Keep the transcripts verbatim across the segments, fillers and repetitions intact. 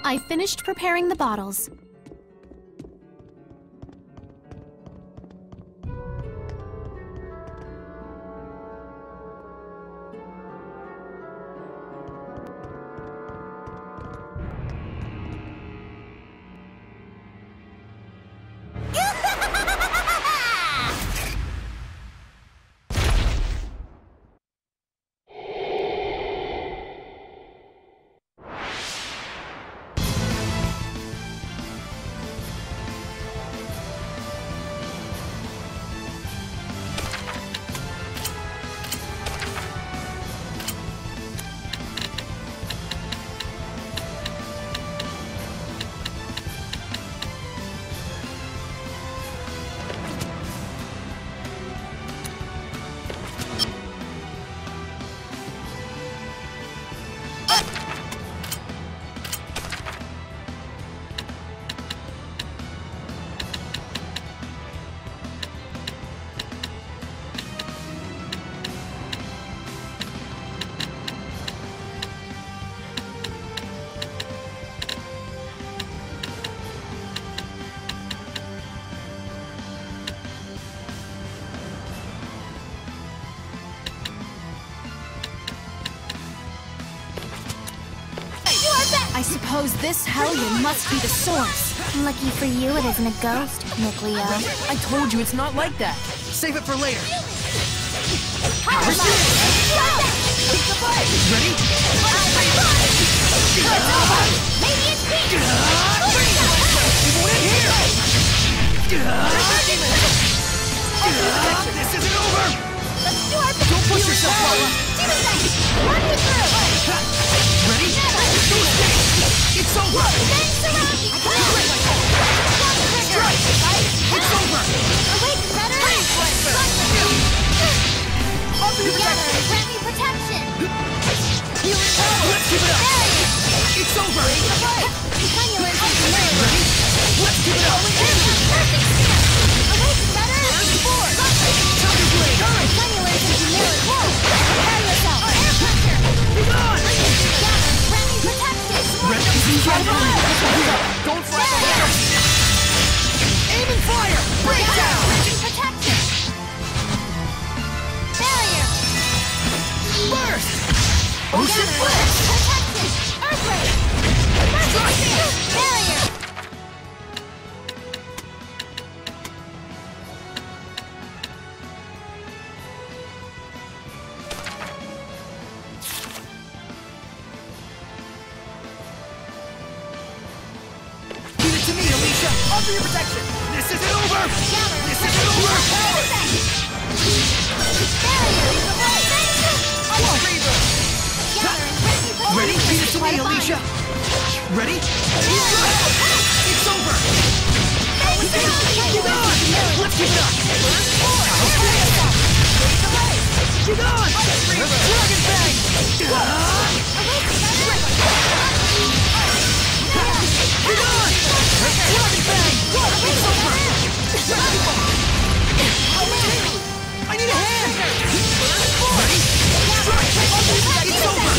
I finished preparing the bottles. I suppose this Hellion must be the source. Lucky for you, it isn't a ghost, Mikleo. I told you it's not like that. Save it for later. Power Slide! Ready? Maybe it's me! It won't end here! This isn't over! Let's do our best! Don't push yourself, Paula! Do this! Run me through! Ready? It's over! Then surround me! Strike! It's over! Awake better! Offer your Together, protection! grant me protection! Let's keep it up! It's over! Cunulin engineering! Ready? Let's keep it up! Perfect stance! Awake better! Thunder Blade! Cunulin engineering! Prepare yourself! Air pressure! Be gone! Together, grant me protection! Ready? Don't fly the ladder! Aim and fire! Break down! Protection! Barrier! Burst! Ocean Blitz! Protection! Earthquake! Barrier! Give it to me, Alicia! Offer your protection! This isn't over! This isn't over! Ready? Give it to me, Alicia! Ready? It's over! Get on! Let's keep it up! Get on! Dragon Bang! Get on! Dragon Bang! It's over! I need a hand! Ready? Strike! It's over!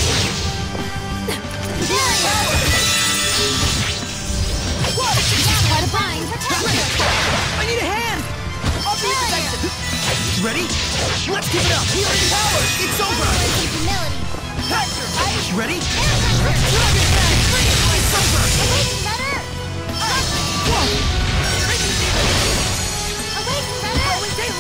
Quite a bind. I need a hand! I'll be protection! Ready? Let's keep it up! Healing power! It's over! Humility. Ready? Dragon Bang! It's over! Awake better. Whoa! Awake better.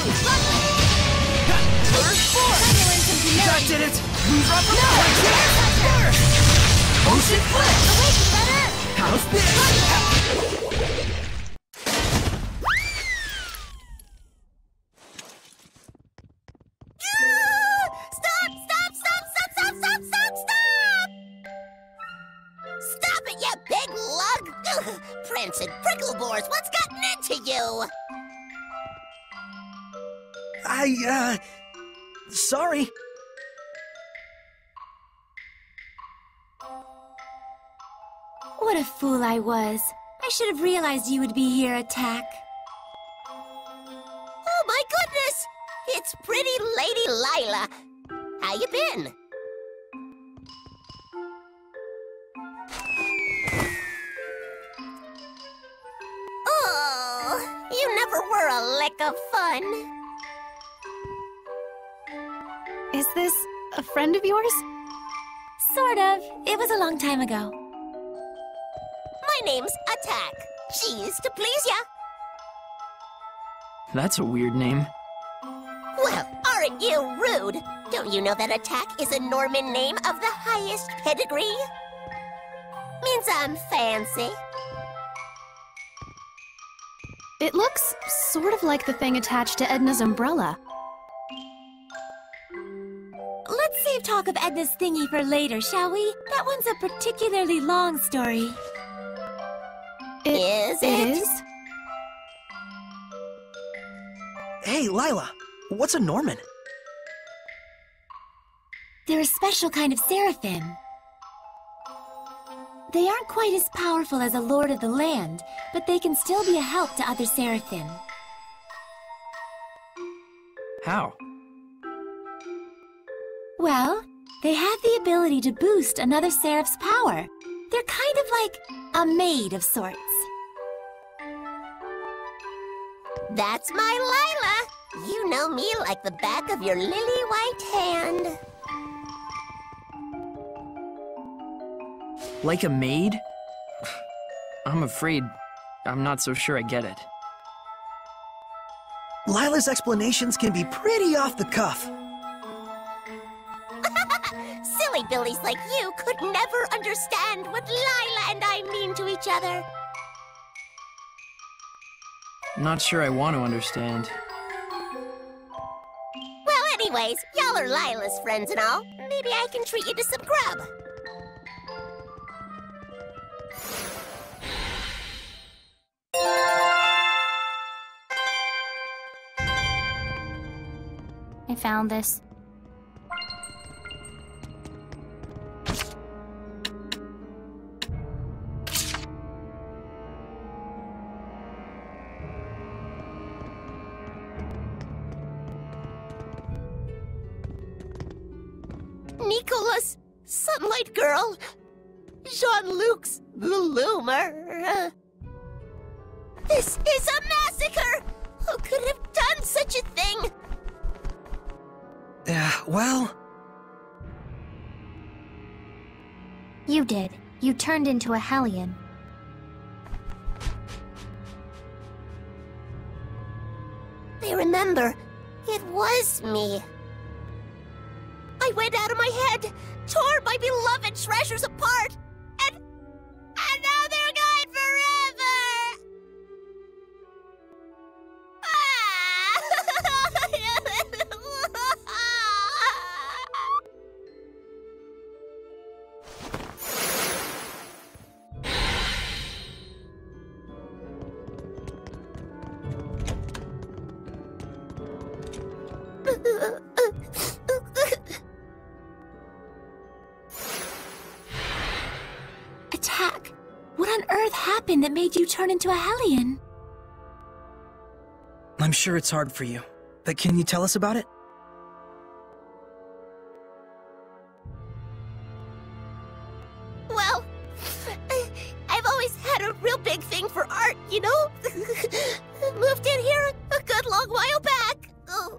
First four! Cunulin and humility. That did it! Move up! No! Burst! Ocean Blitz! Awake better. How's this? Stop! Stop! Stop! Stop! Stop! Stop! Stop! Stop! Stop it, you big lug! Ugh, Prince and Pricklebores, what's gotten into you? I, uh... Sorry. What a fool I was. I should have realized you would be here, Attack. Oh my goodness! It's pretty Lady Lila. How you been? sure were a lick of fun. Is this a friend of yours? Sort of. It was a long time ago. My name's Attack. Cheese to please ya. That's a weird name. Well, aren't you rude? Don't you know that Attack is a Norman name of the highest pedigree? Means I'm fancy. It looks sort of like the thing attached to Edna's umbrella. Let's save talk of Edna's thingy for later, shall we? That one's a particularly long story. It Is it? is? Hey, Lila, what's a Norman? They're a special kind of seraphim. They aren't quite as powerful as a lord of the land, but they can still be a help to other seraphim. How? Well, they have the ability to boost another seraph's power. They're kind of like a maid of sorts. That's my Lila. You know me like the back of your lily white hand. Like a maid? I'm afraid I'm not so sure I get it. Lila's explanations can be pretty off the cuff. Silly billies like you could never understand what Lila and I mean to each other. Not sure I want to understand. Well, anyways, y'all are Lila's friends and all. Maybe I can treat you to some grub. I found this. Nicholas, Sunlight Girl, Jean-Luc's the Loomer. This is a massacre! Who could have done such a thing? Yeah, well... You did. You turned into a Hellion. I remember. It was me. I went out of my head, tore my beloved treasures apart, and... and now they're gone forever! Attack! What on earth happened that made you turn into a Hellion? I'm sure it's hard for you, but can you tell us about it? Well, I've always had a real big thing for art, you know? Moved in here a good long while back. Oh.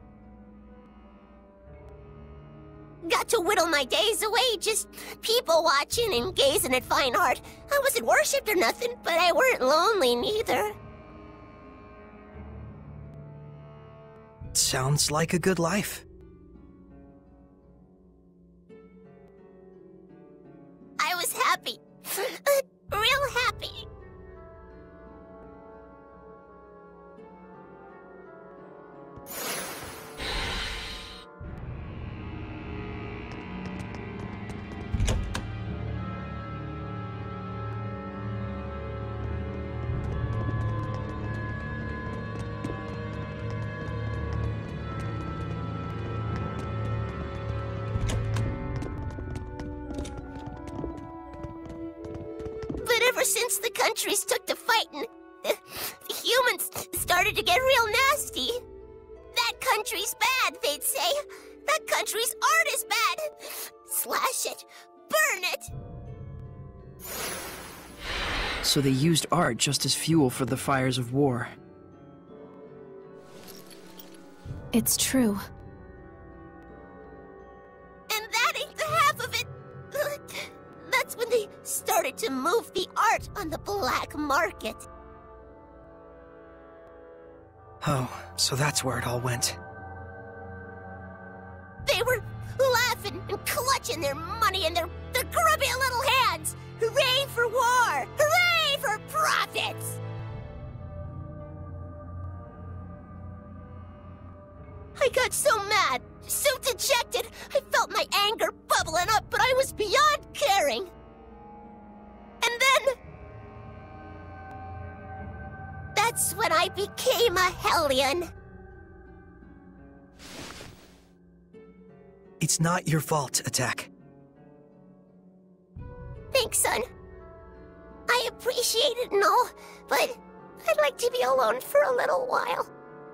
Got to whittle my days away just people watching and gazing at fine art. I wasn't worshipped or nothing, but I weren't lonely neither. Sounds like a good life. I was happy. Real happy. But ever since the countries took to fighting, the, the humans started to get real nasty. That country's bad, they'd say. That country's art is bad. Slash it. Burn it. So they used art just as fuel for the fires of war. It's true. And that ain't the half of it! That's when they started to move the art on the black market. Oh, so that's where it all went. They were laughing and clutching their money in their, their grubby little hands! Hooray for war! Hooray for profits! I got so mad, so dejected, I felt my anger bubbling up, but I was beyond caring. And then... that's when I became a Hellion. It's not your fault, Attack. Thanks, son. I appreciate it and all, but I'd like to be alone for a little while.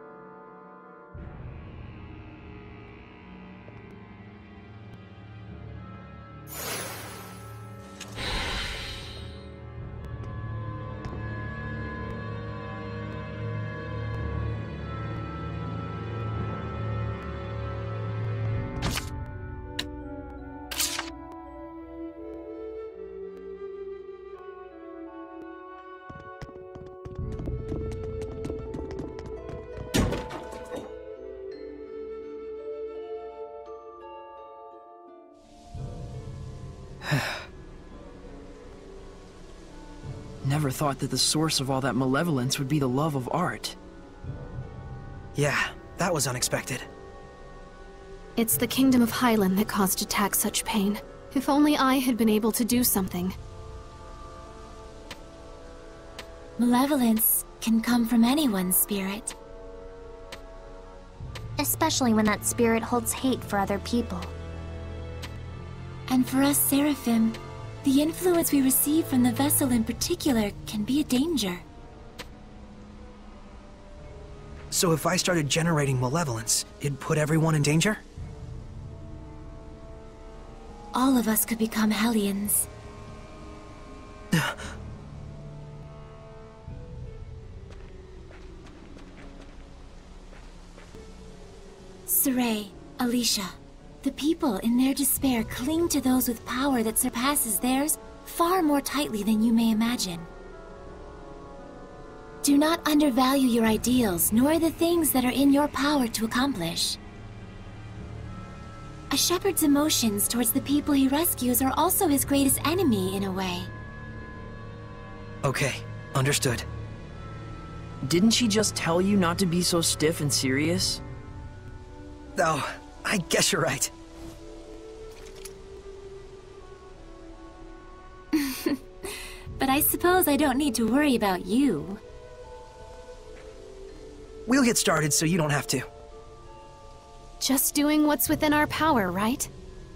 Never thought that the source of all that malevolence would be the love of art. Yeah, that was unexpected. It's the Kingdom of Highland that caused Attack such pain. If only I had been able to do something. Malevolence can come from anyone's spirit. Especially when that spirit holds hate for other people. And for us Seraphim, the influence we receive from the vessel in particular can be a danger. So if I started generating malevolence, it'd put everyone in danger? All of us could become Hellions. Sorey, Alicia, the people in their despair cling to those with power that surpasses theirs far more tightly than you may imagine. Do not undervalue your ideals, nor the things that are in your power to accomplish. A shepherd's emotions towards the people he rescues are also his greatest enemy, in a way. Okay, understood. Didn't she just tell you not to be so stiff and serious? Oh, I guess you're right. But I suppose I don't need to worry about you. We'll get started so you don't have to. Just doing what's within our power, right?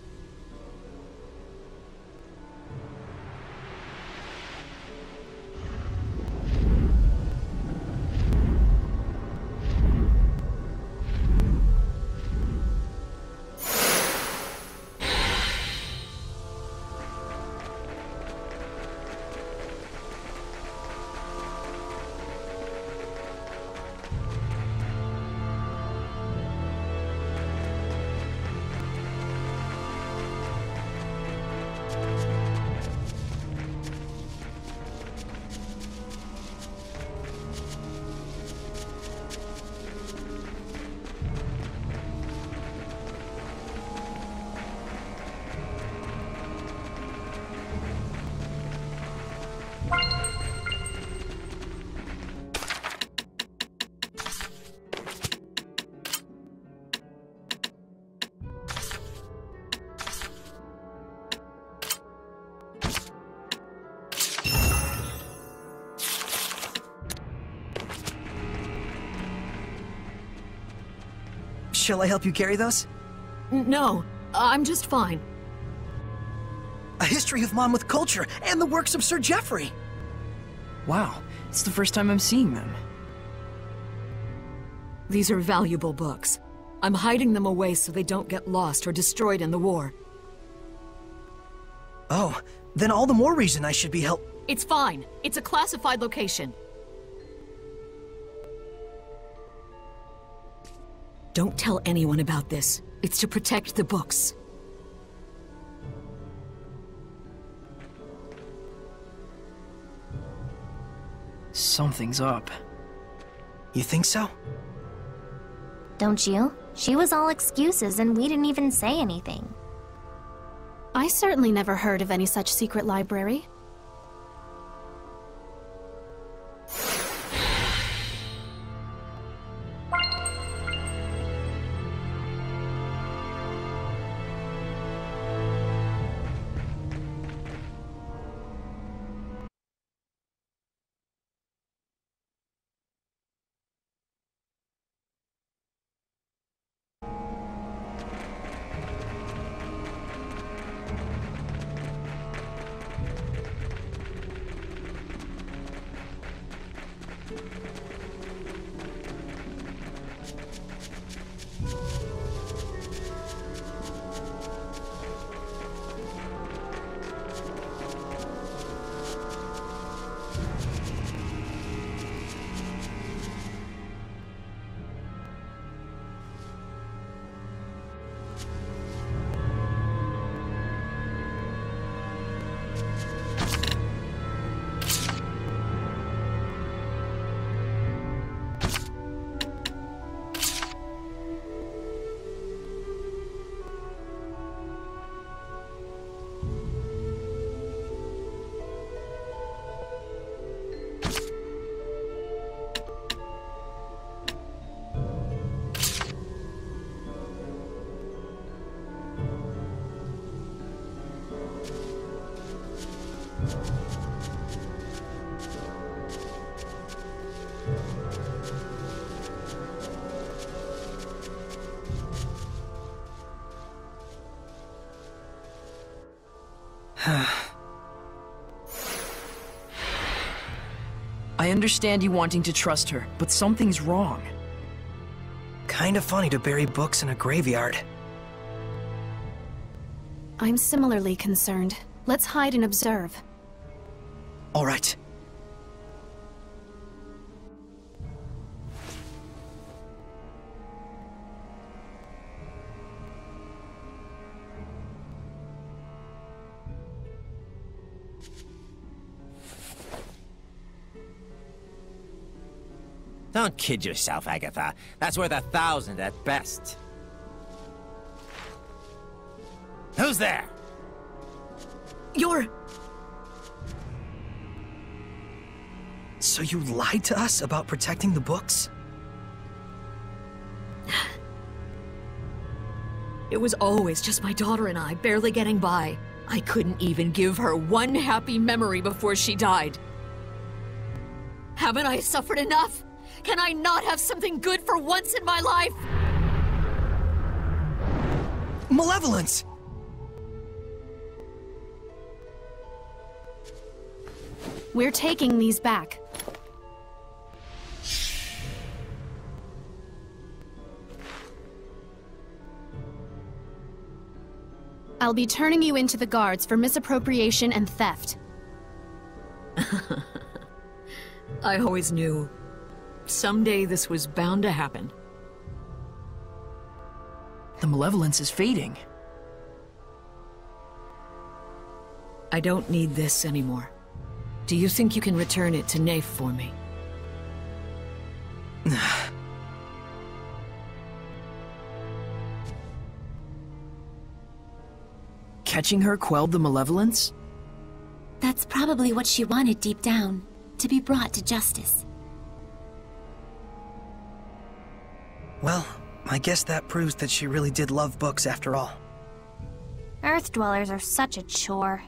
Shall I help you carry those? No, I'm just fine. A history of Monmouth culture and the works of Sir Geoffrey! Wow, it's the first time I'm seeing them. These are valuable books. I'm hiding them away so they don't get lost or destroyed in the war. Oh, then all the more reason I should be help- It's fine. It's a classified location. Don't tell anyone about this. It's to protect the books. Something's up. You think so? Don't you? She was all excuses and we didn't even say anything. I certainly never heard of any such secret library. I understand you wanting to trust her, but something's wrong. Kinda funny to bury books in a graveyard. I'm similarly concerned. Let's hide and observe. All right. Don't kid yourself, Agatha. That's worth a thousand at best. Who's there? You're... So you lied to us about protecting the books? It was always just my daughter and I, barely getting by. I couldn't even give her one happy memory before she died. Haven't I suffered enough? Can I not have something good for once in my life? Malevolence! We're taking these back. I'll be turning you into the guards for misappropriation and theft. I always knew. Someday this was bound to happen. The malevolence is fading. I don't need this anymore. Do you think you can return it to Nafe for me? Catching her quelled the malevolence? That's probably what she wanted deep down, to be brought to justice. Well, I guess that proves that she really did love books after all. Earth dwellers are such a chore.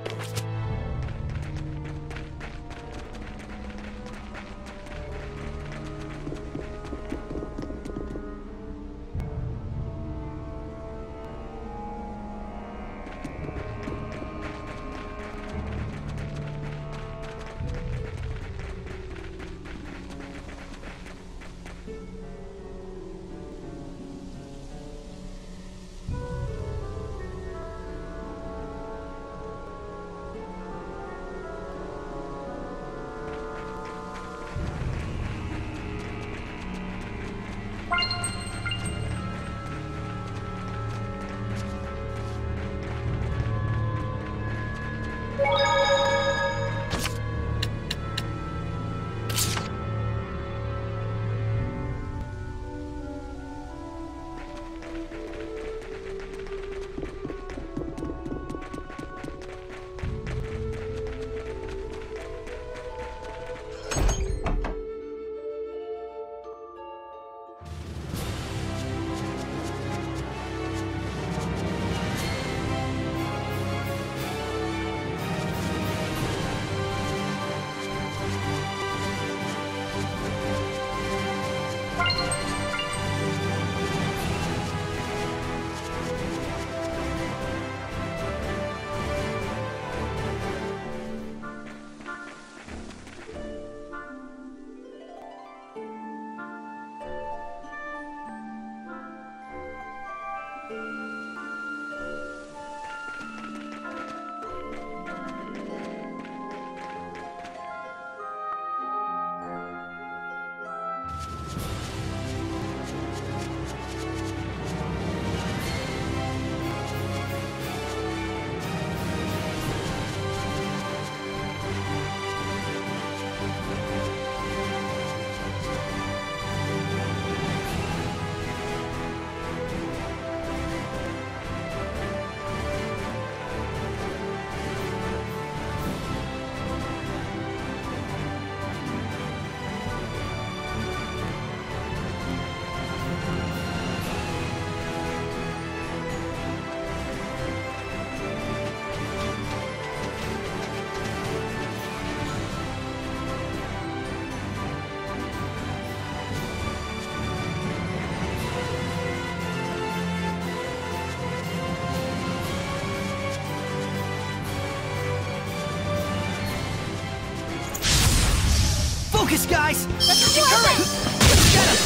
Focus, guys! Let's Get go! him! Get him!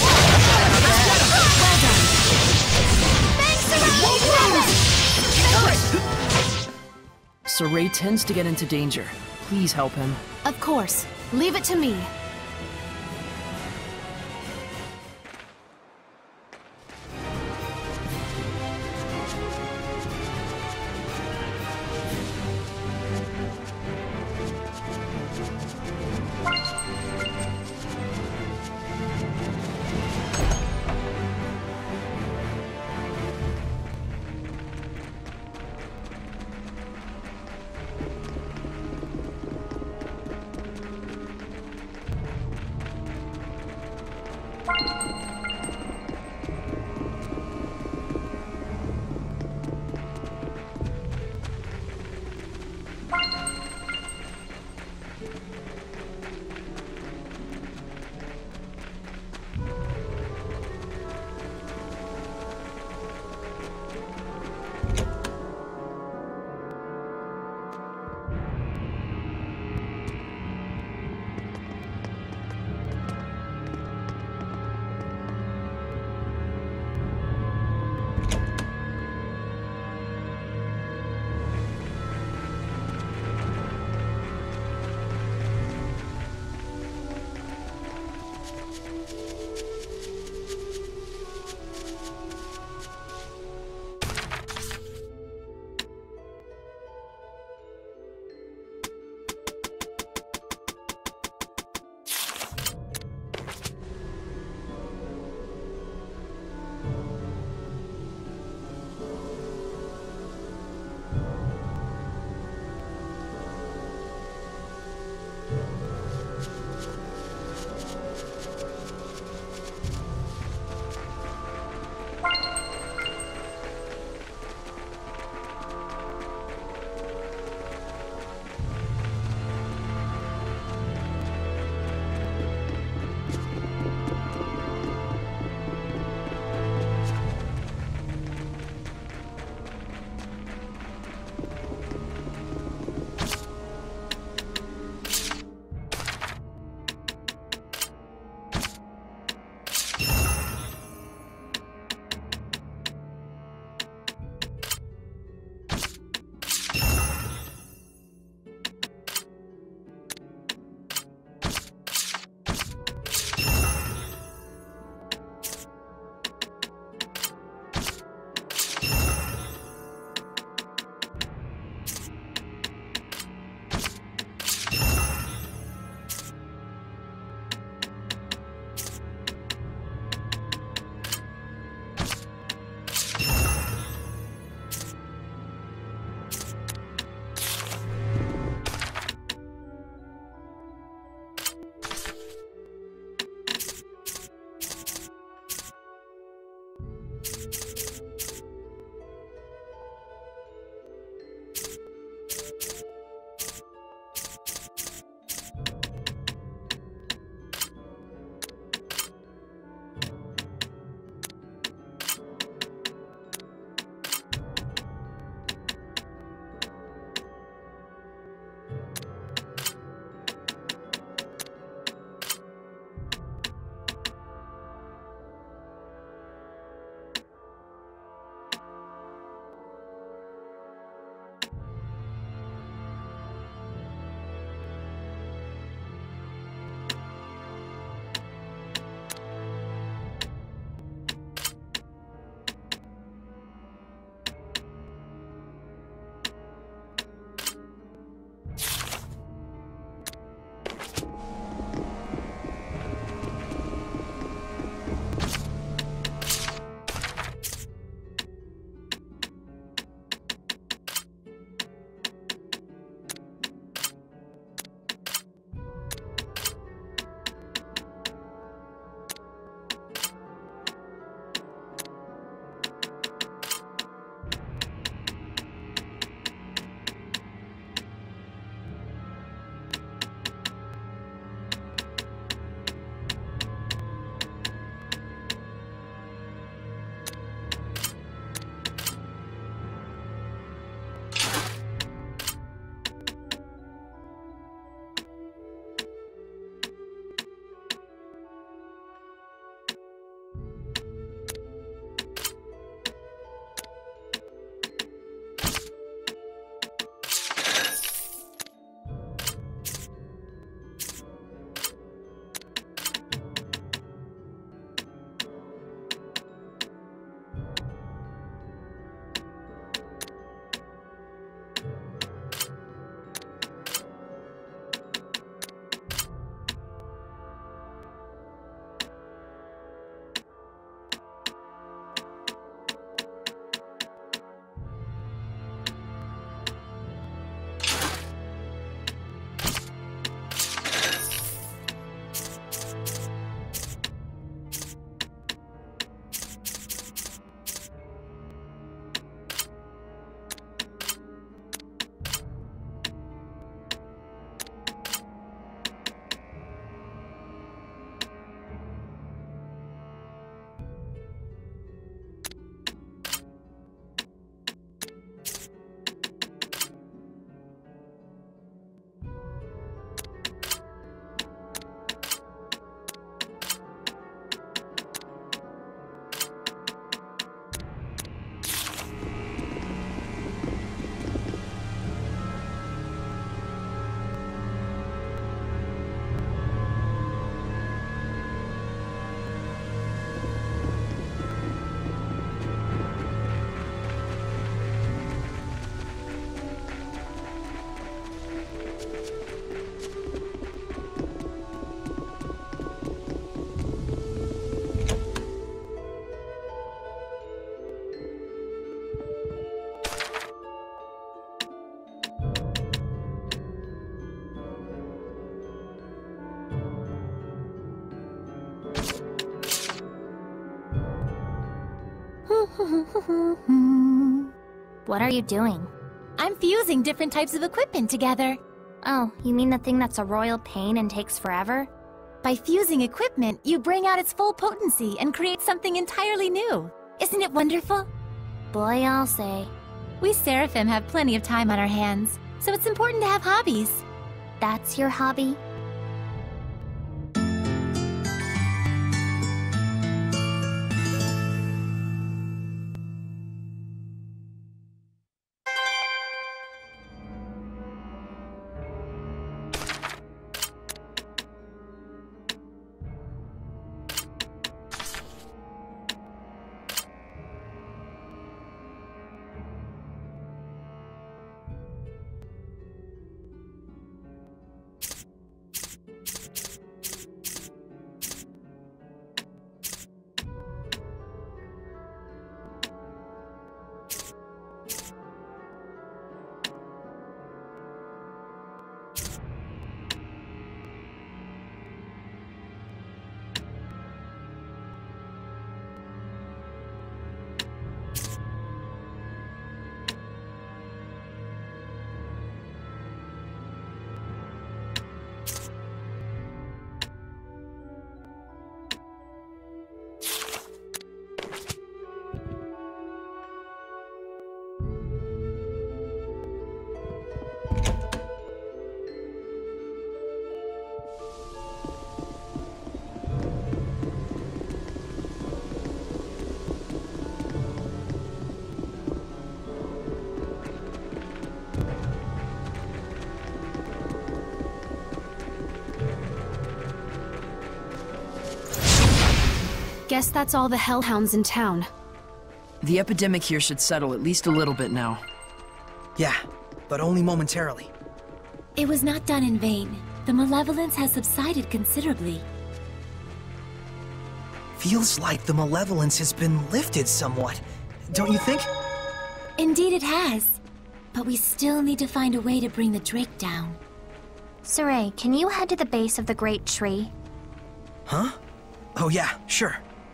Well done! Thanks, Sarai! Saray tends to get into danger. Please help him. Of course. Leave it to me. What are you doing? I'm fusing different types of equipment together. Oh, you mean the thing that's a royal pain and takes forever? By fusing equipment, you bring out its full potency and create something entirely new. Isn't it wonderful? Boy, I'll say. We Seraphim have plenty of time on our hands, so it's important to have hobbies. That's your hobby? Guess that's all the hellhounds in town. The epidemic here should settle at least a little bit now. Yeah, but only momentarily. It was not done in vain. The malevolence has subsided considerably. Feels like the malevolence has been lifted somewhat, don't you think? Indeed it has. But we still need to find a way to bring the Drake down. Sorey, can you head to the base of the Great Tree? Huh? Oh yeah, sure.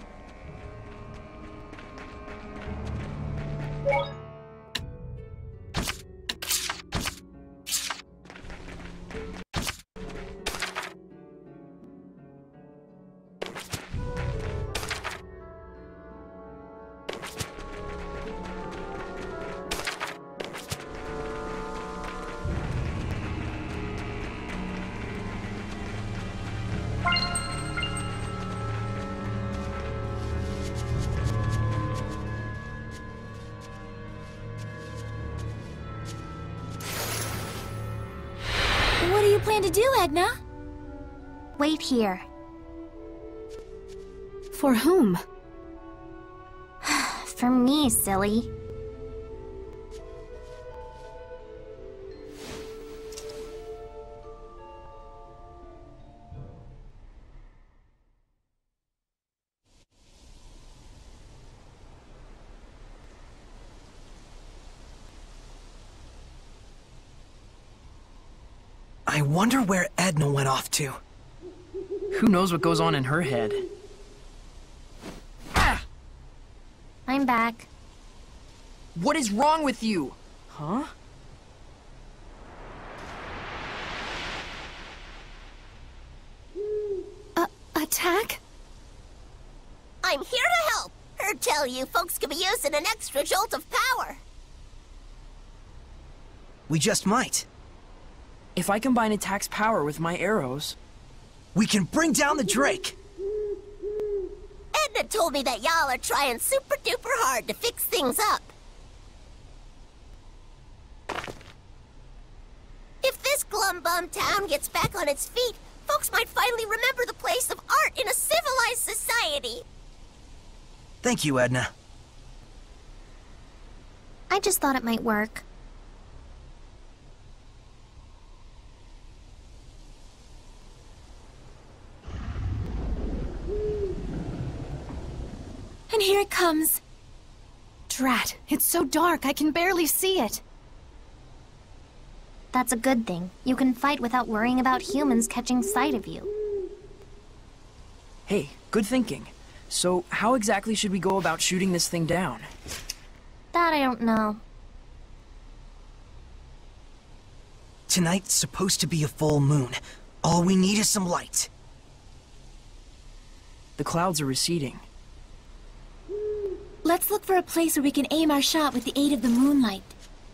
What do you plan to do, Edna? Wait here. For whom? For me, silly. I wonder where Edna went off to. Who knows what goes on in her head? Ah! I'm back. What is wrong with you? Huh? Uh, attack? I'm here to help. Heard tell you folks could be using an extra jolt of power. We just might. If I combine attack's power with my arrows... We can bring down the Drake! Edna told me that y'all are trying super duper hard to fix things up. If this glum-bum town gets back on its feet, folks might finally remember the place of art in a civilized society. Thank you, Edna. I just thought it might work. And here it comes. Drat, it's so dark I can barely see it. That's a good thing. You can fight without worrying about humans catching sight of you. Hey, good thinking. So, how exactly should we go about shooting this thing down? That I don't know. Tonight's supposed to be a full moon. All we need is some light. The clouds are receding. Let's look for a place where we can aim our shot with the aid of the moonlight.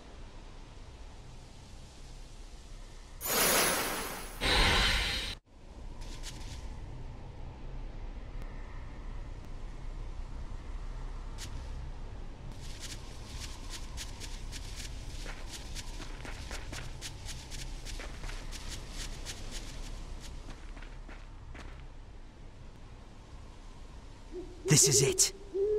This is it.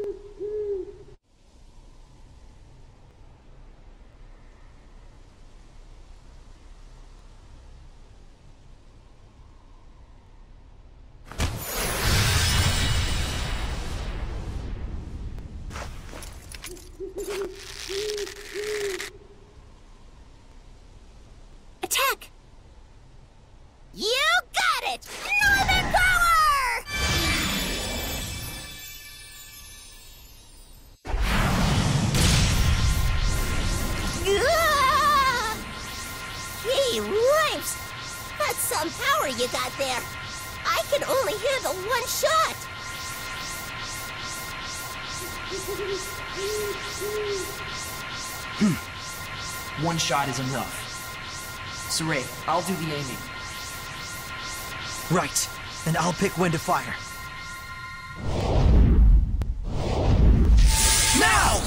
Attack! You got it! Northern Power! Ah! Gee whips! That's some power you got there. I can only handle one shot. Hmm. One shot is enough. Sorey, I'll do the aiming. Right. And I'll pick when to fire. Now!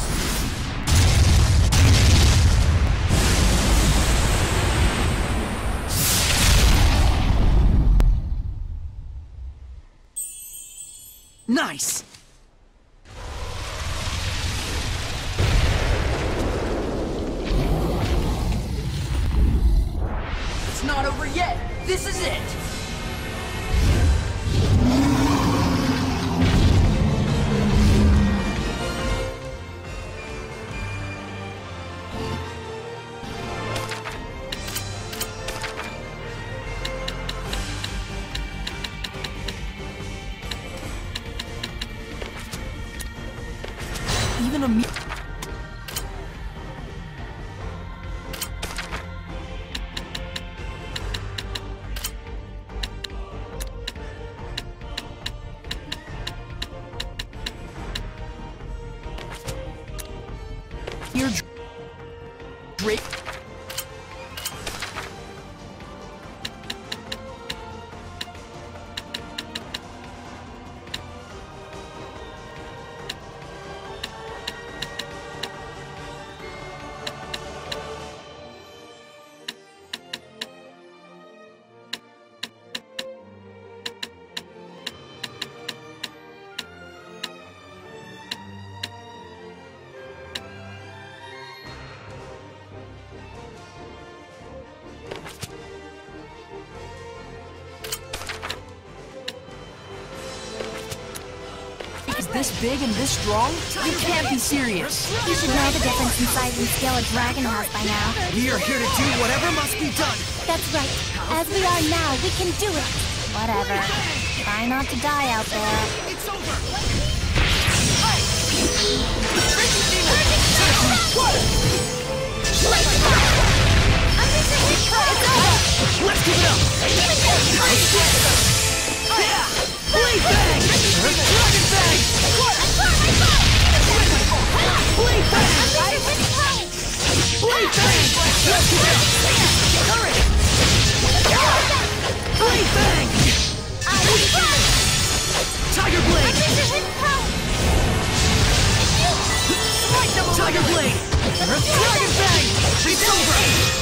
Nice! It's not over yet! This is it! Even a me- You're Drake. This big and this strong? You can't be serious. You should know the difference in size and scale a dragon has by now. We are here to do whatever must be done. That's right. As we are now, we can do it. Whatever. Try not to die out there. It's over! Let's give it up! Yeah! Blade Bang! Dragon Bang! Blade Bang! Blade Bang! Let's give it up! Hurry! Blade Bang! Tiger Blade! Tiger Blade! Dragon Bang! It's over!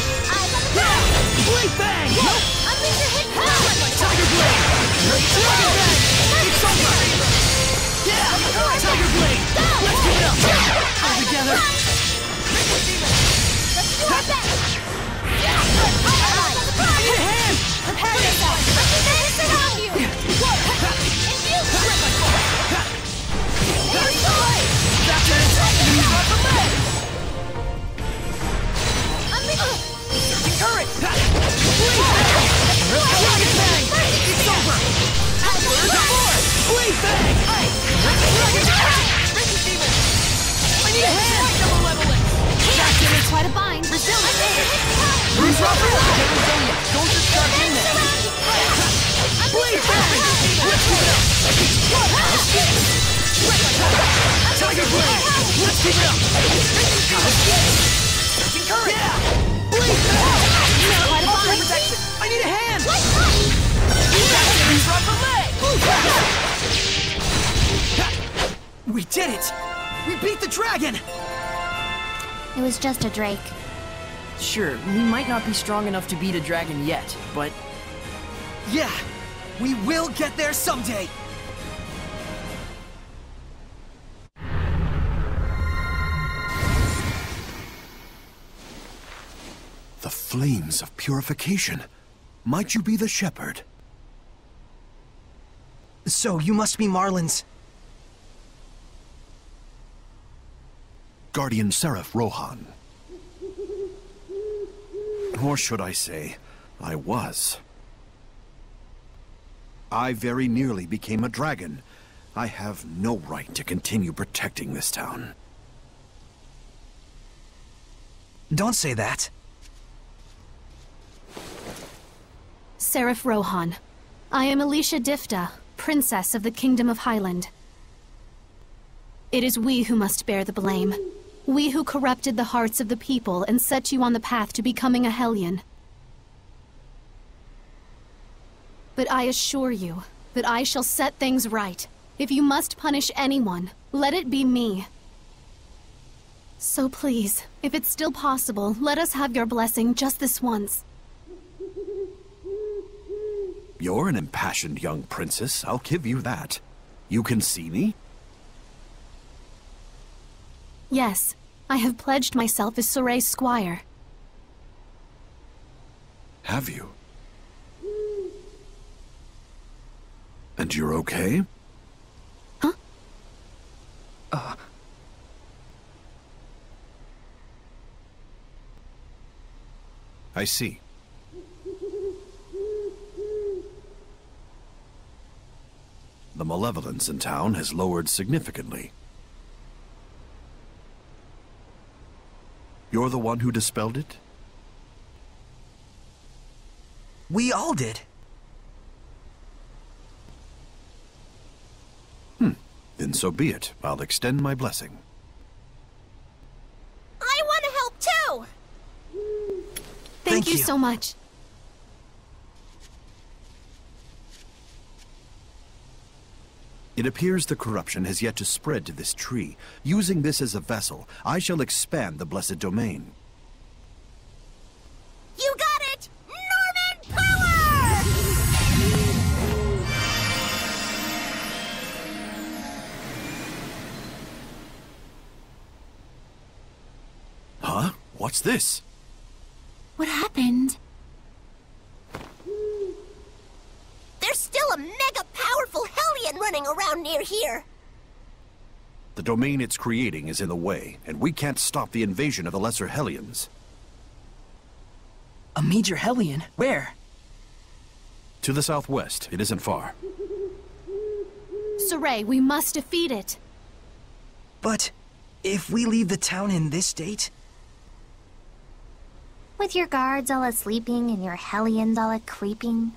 Blade Bang! Tiger Blade! Dragon Bang! It's over! Yeah! Tiger Blade! Let's give it up! All together! Need a hand! Prepare yourself! That's it! Drop it! Don't just start in there! Blade bang! Let's keep it up! Tiger blade! Let's keep it up! Taking current! Yeah! Blade bang! Protection! I need a hand! Drop the leg! We did it! We beat the dragon! It was just a drake. Sure, we might not be strong enough to beat a dragon yet, but... Yeah! We will get there someday! The flames of purification. Might you be the shepherd? So, you must be Marlon's... Guardian Seraph Rohan. Or should I say, I was. I very nearly became a dragon. I have no right to continue protecting this town. Don't say that. Seraph Rohan. I am Alicia Difta, Princess of the Kingdom of Highland. It is we who must bear the blame. We who corrupted the hearts of the people and set you on the path to becoming a Hellion. But I assure you that I shall set things right. If you must punish anyone, let it be me. So please, if it's still possible, let us have your blessing just this once. You're an impassioned young princess, I'll give you that. You can see me? Yes, I have pledged myself as Sorey's squire. Have you? And you're okay? Huh? Uh... I see. The malevolence in town has lowered significantly. You're the one who dispelled it? We all did. Hmm. Then so be it. I'll extend my blessing. I want to help too! Thank, Thank you you so much. It appears the corruption has yet to spread to this tree. Using this as a vessel, I shall expand the blessed domain. You got it! Norman power! Huh? What's this? What happened? There's still a mega powerful Hellion running around near here. The domain it's creating is in the way, and we can't stop the invasion of the Lesser Hellions. A major Hellion? Where? To the southwest. It isn't far. Sorey, we must defeat it. But if we leave the town in this state? With your guards all a-sleeping and your Hellions all a-creeping.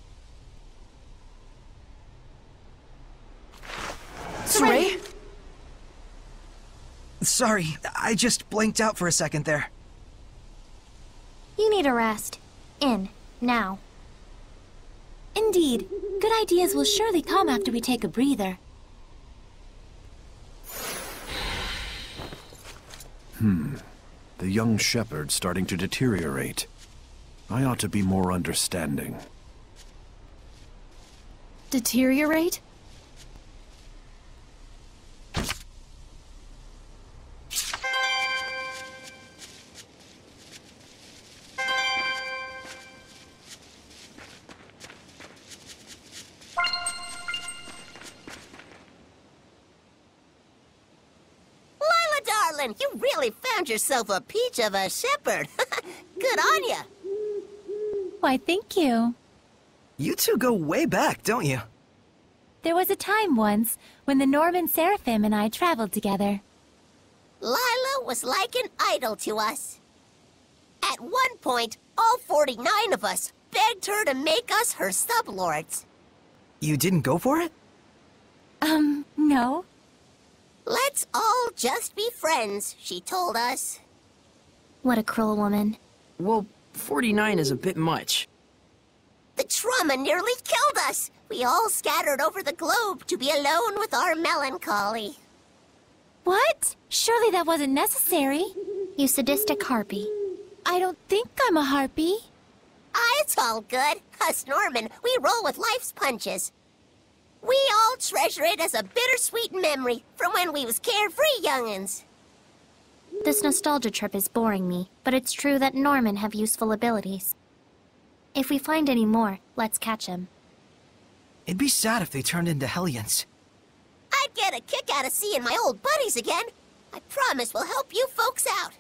Sorey? Sorry, I just blanked out for a second there. You need a rest. In. Now. Indeed. Good ideas will surely come after we take a breather. Hmm. The young shepherd's starting to deteriorate. I ought to be more understanding. Deteriorate? You really found yourself a peach of a shepherd. Good on ya. Why, thank you. You two go way back, don't you? There was a time once when the Norman Seraphim and I traveled together. Lila was like an idol to us. At one point, all forty-nine of us begged her to make us her sublords. You didn't go for it? Um, no. Let's all just be friends, she told us. What a cruel woman. Well, forty-nine is a bit much. The trauma nearly killed us. We all scattered over the globe to be alone with our melancholy. What? Surely that wasn't necessary. You sadistic harpy. I don't think I'm a harpy. Ah, it's all good. Us Norman, we roll with life's punches. We all treasure it as a bittersweet memory from when we was carefree young'uns. This nostalgia trip is boring me, but it's true that Norman have useful abilities. If we find any more, let's catch him. It'd be sad if they turned into Hellions. I'd get a kick out of seeing my old buddies again. I promise we'll help you folks out.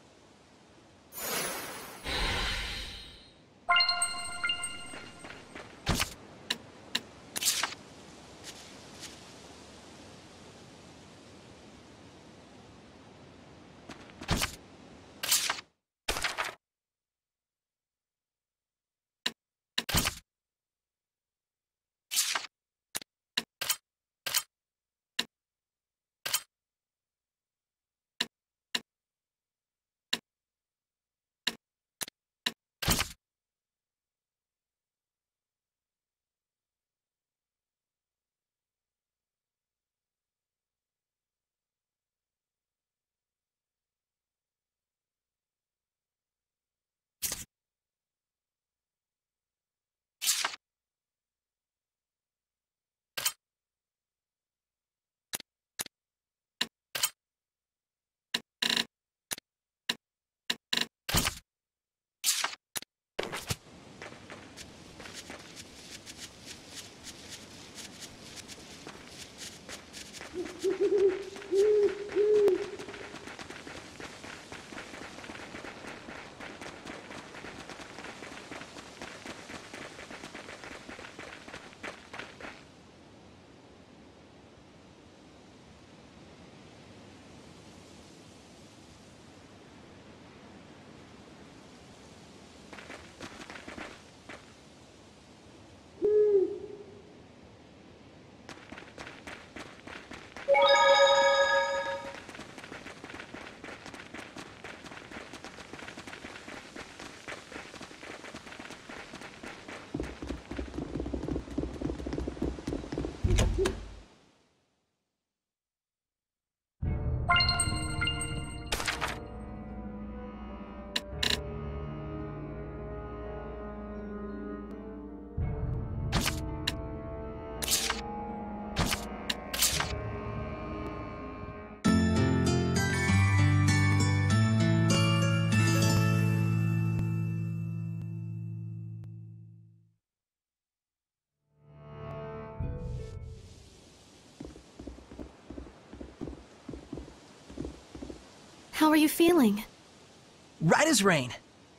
How are you feeling? Right as rain.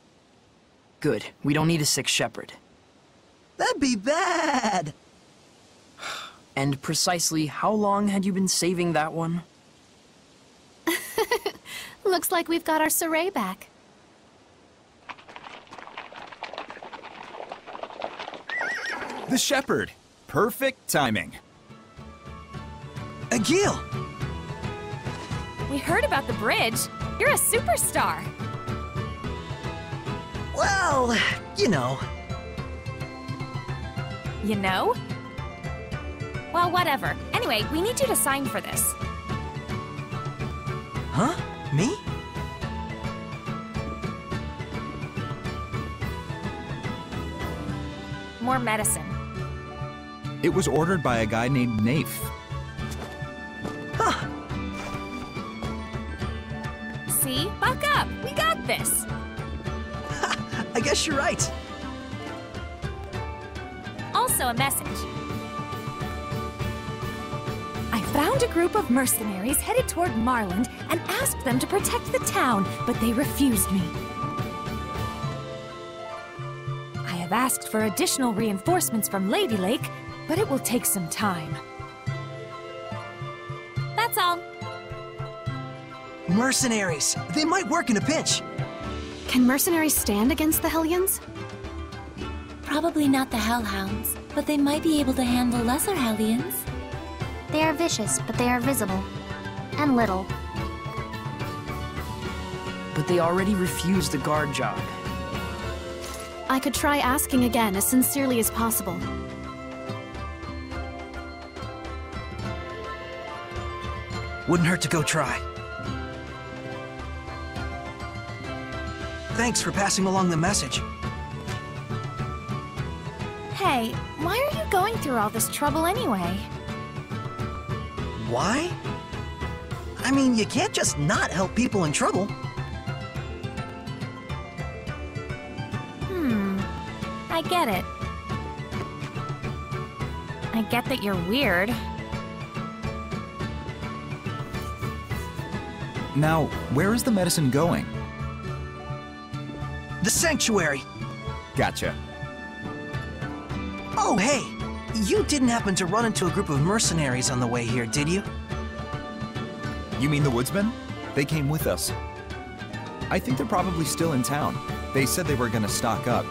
Good. We don't need a sick shepherd. That'd be bad! And precisely how long had you been saving that one? Looks like we've got our Saray back. The shepherd. Perfect timing. Agil! We heard about the bridge. You're a superstar. Well, you know. You know? Well, whatever. Anyway, we need you to sign for this. Huh? Me? More medicine. It was ordered by a guy named Nafe. Huh. See? Buck up! We got this! I guess you're right. Also a message. I found a group of mercenaries headed toward Marland and asked them to protect the town, but they refused me. I have asked for additional reinforcements from Lady Lake, but it will take some time. That's all. Mercenaries. They might work in a pinch. Can mercenaries stand against the Hellions? Probably not the Hellhounds, but they might be able to handle lesser Hellions. They are vicious, but they are visible. And little. But they already refused the guard job. I could try asking again as sincerely as possible. Wouldn't hurt to go try. Thanks for passing along the message. Hey, why are you going through all this trouble anyway? Why? I mean, you can't just not help people in trouble. Hmm, I get it. I get that you're weird. Now, where is the medicine going? The sanctuary. Gotcha. Oh, hey! You didn't happen to run into a group of mercenaries on the way here, did you? You mean the woodsmen? They came with us. I think they're probably still in town. They said they were gonna stock up.